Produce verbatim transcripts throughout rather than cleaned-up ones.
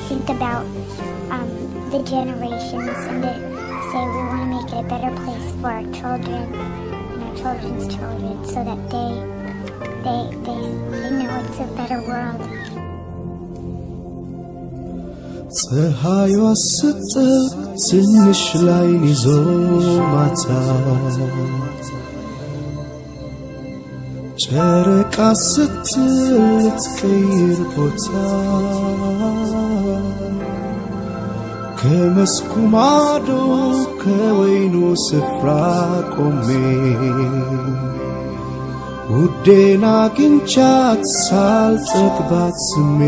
think about um, the generations and to say we want to make it a better place for our children and our children's children so that they, they, they, they know it's a better world. ፀሐይዋ ስትጠልቅ ትንሽ ላይን ይዞ ማታ ጨረቃ ስትል ትቀይር ቦታ ከመስኩ ማዶ ከወይኑ ስፍራ ቆሜ ውዴን አግኝቻት ሳልጠግባት ስሜ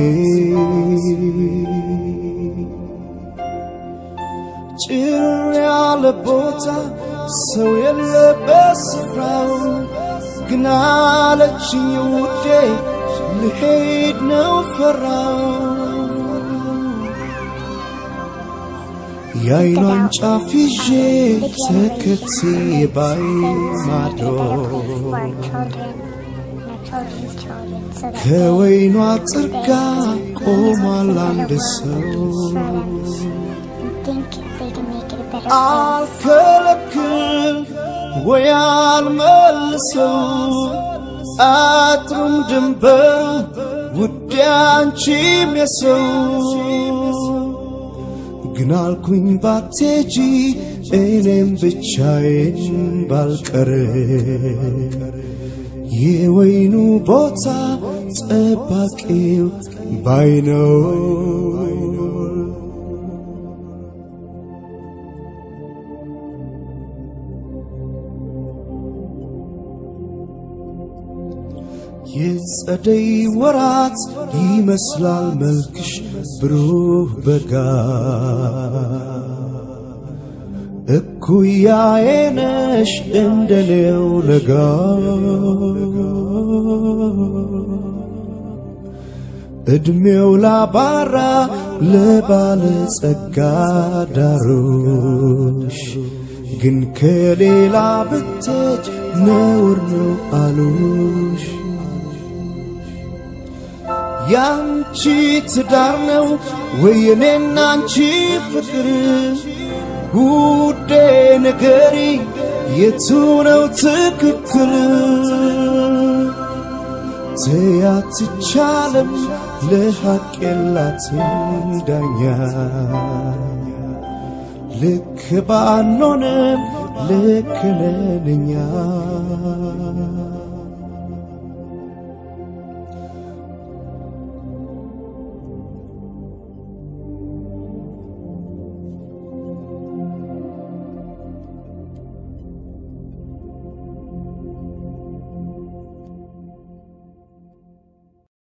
ጭር ያለ ቦታ ሰው የለበት ስፍራው ግን አለችኝ ውዴ ልሄድ ነው ፈራው የዓይኗን ጫፍ ይዤ ተከትዬ ባይ ማዶ ከወይኗ አጥር ጋር ቆሟል አንድ ሰው አልከለክል ወይ አልመልሰው አጥሩም ድንበር ውዴ አንቺም የሰው ግን አልኩኝ ባትሄጂ እኔም ብቻዬን ባልቀር የወይኑ ቦታ ጠባቂው ባይነው የጸደይ ወራት ይመስላል መልክሽ ብሩህ በጋ እኩያዬ ነሽ እንደኔው ለጋ እድሜው ላባራ ለባለጸጋ ዳሩሽ ግን ከሌላ ብትሄጂ ነውር ነው አሉሽ ያንቺ ትዳር ነው ወየኔና አንቺ ፍቅር ውዴ ንገሪ የቱ ነው ትክክል ትያትቻለም ለሐቅ የላትም ዳኛ ልክ ባንሆንም ልክ ነን እኛ